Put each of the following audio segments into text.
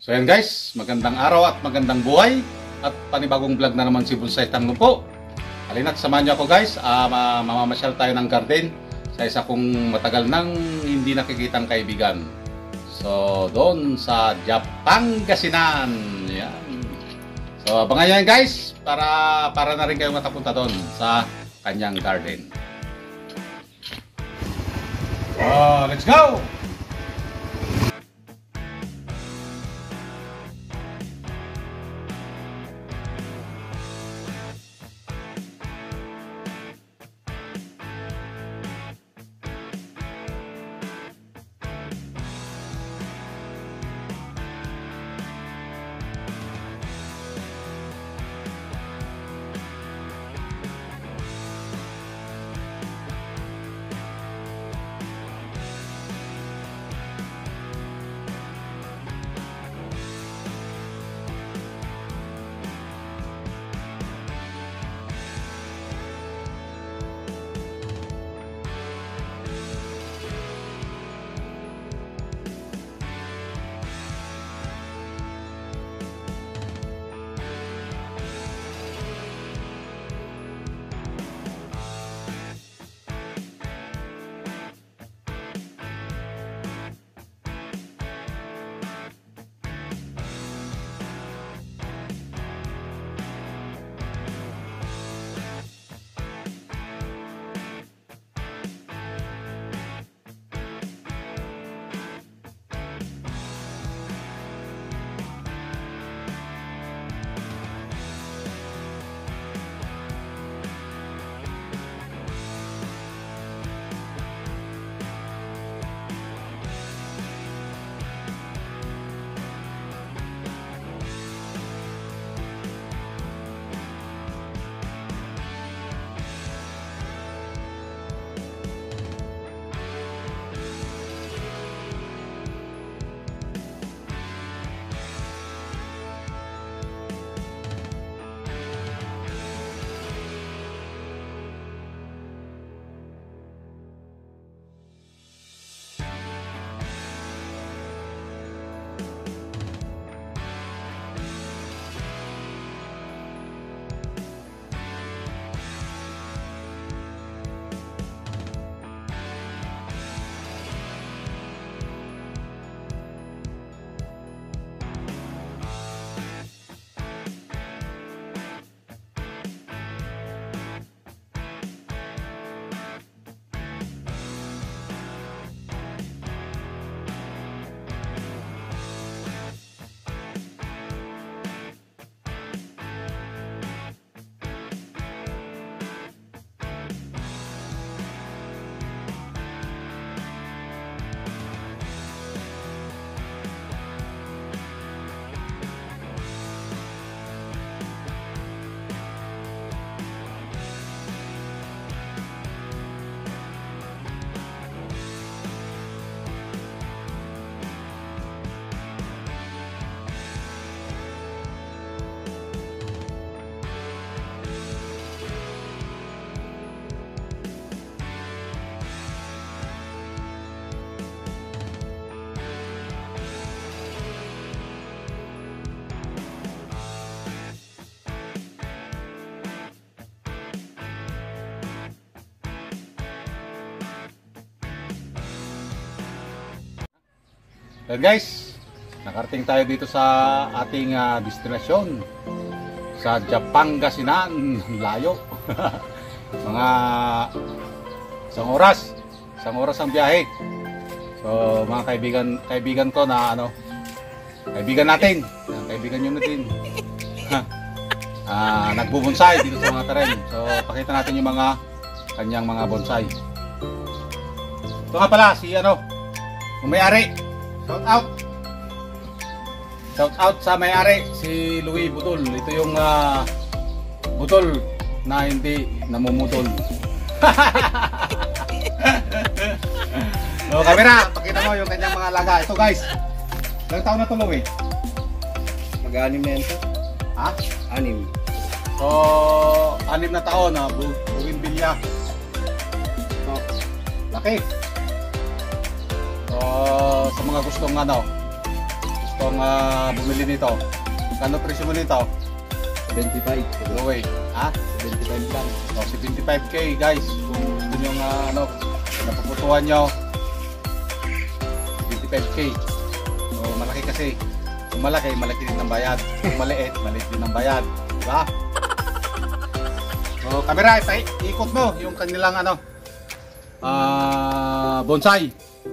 So yan guys, magandang araw at magandang buhay at panibagong vlog na naman si Bonsai Tanglong po. Halina't samahan niyo ako guys, mamamasyal tayo ng garden sa isa kong matagal nang hindi nakikitang kaibigan. So doon sa Pangasinan. Yan. So abangan niyo yan guys para na rin kayo matapunta doon sa kanyang garden. Let's go! Then guys, nakarating tayo dito sa ating destinasyon sa Pangasinan. Layo. Mga isang oras ang biyahe. So mga kaibigan ko na kaibigan natin natin nagbubonsai dito sa mga teren. So pakita natin yung mga kanyang mga bonsai. Ito nga pala si yung may-ari. Shout out sa may-ari, si Louie Butol. Ito yung butol na hindi namumutol. So, camera, pakita mo yung kanyang mga laga. Ito guys, ilang taon na ito Louie? Mag-anim na yan to. Ha? 6. So, 6 na taon na bougainvillea. So, laki. So, sa mga gustong gustong bumili nito, kano presyo mo nito? 75. No way. Ha? 75 lang. So, 75k guys. Kung gusto nyo kung napuputuhan nyo, 75k. So, malaki kasi. Kung malaki, malaki din ang bayad. Kung maliit, maliit din ang bayad. Diba? So, camera, ikot mo yung kanilang bonsai.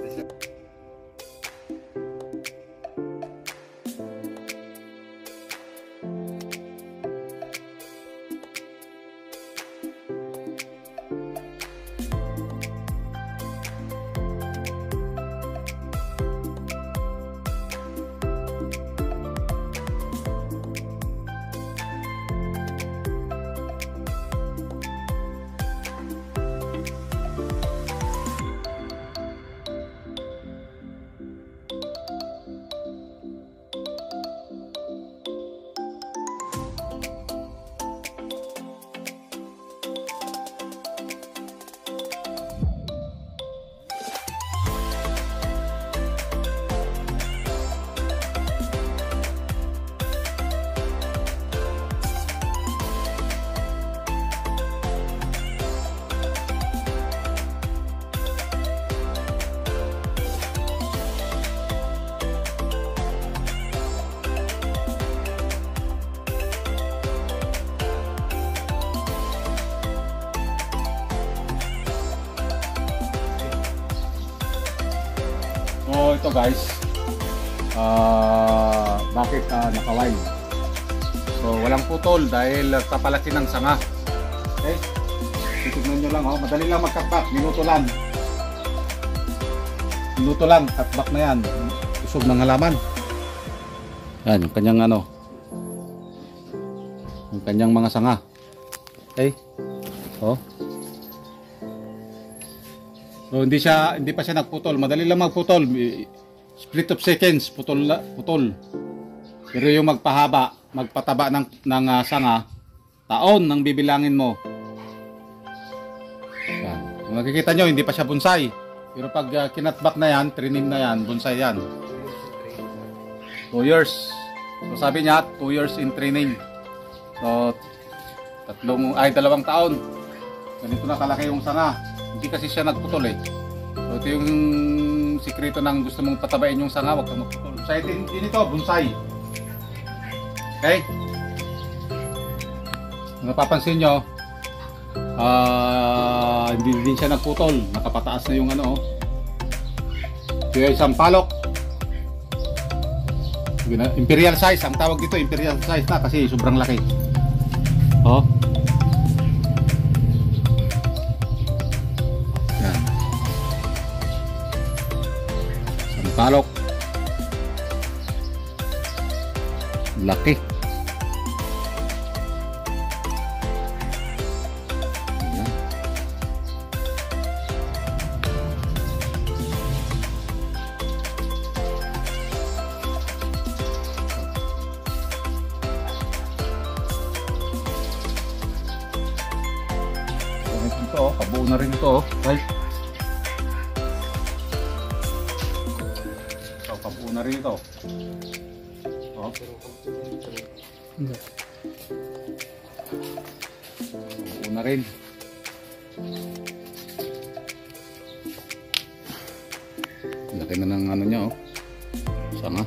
So ito guys, bakit naka-wine? So walang putol dahil kapalaki ng sanga. Okay? Titignan nyo lang, madali lang mag-cutback, minuto lang. Minuto lang, cutback na yan. Usog ng halaman. Yan, yung kanyang yung kanyang mga sanga. Okay? So hindi pa siya nagputol. Madali lang magputol. Split of seconds, putol. Pero yung magpataba ng sanga, taon nang bibilangin mo. Yan. Kung nakikita nyo, hindi pa siya bonsai. Pero pag kinatback na yan, trinim na yan, bonsai yan. 2 years. So sabi niya, 2 years in training. So 2 taon. Ganito na kalaki yung sanga. Hindi kasi siya nagputol eh. So ito yung sikreto ng gusto mong patabain yung sanga, wag kang magputol. Sa din ito, bonsai. Okay? Kung napapansin nyo, hindi din siya nagputol. Nakapataas na yung Ito yung isang palok. Imperial size. Ang tawag dito, imperial size na kasi sobrang laki. Palok. Laki. Ayan. Ito, kabuo na rin ito. Right? Kabuo na rin ito. Kabuo na rin. Laki na ng niya sanga.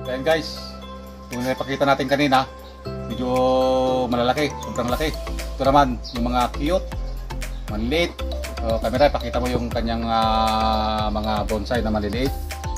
Ayan guys, kung napakita natin kanina, medyo malalaki, sobrang laki. Ito naman, yung mga cute, maliliit. So, camera, pakita mo yung kanyang mga bonsai na maliliit.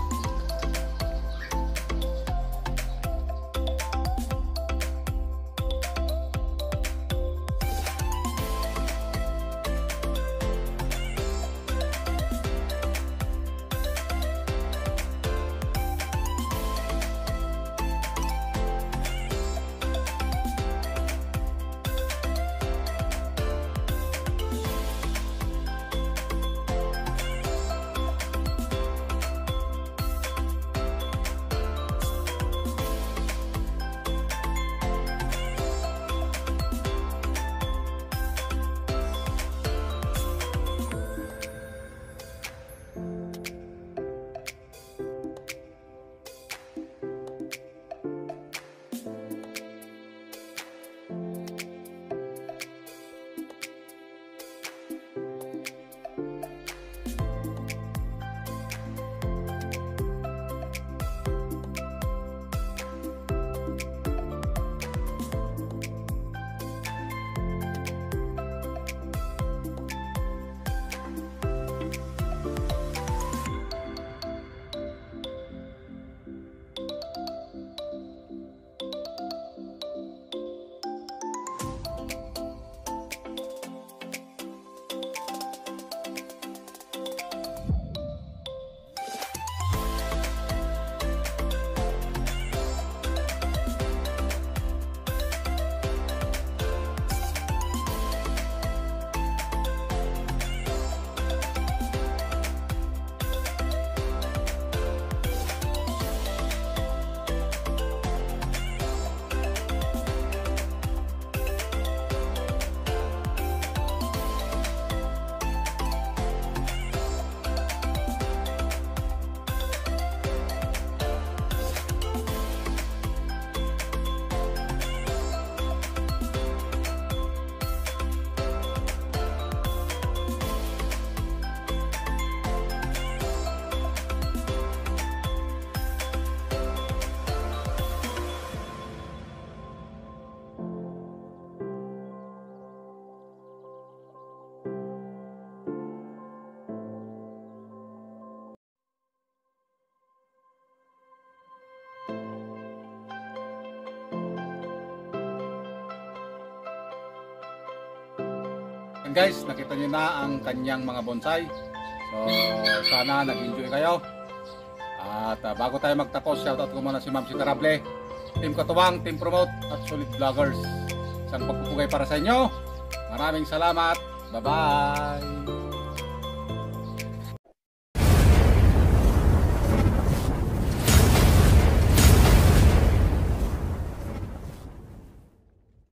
And guys, nakita nyo na ang kanyang mga bonsai. So sana nag-enjoy kayo. At bago tayo magtapos, shoutout ko muna si Ma'am Sitarable, Team Katuwang, Team Promote at Solid Vloggers. Isang pagpupugay para sa inyo. Maraming salamat. Bye bye.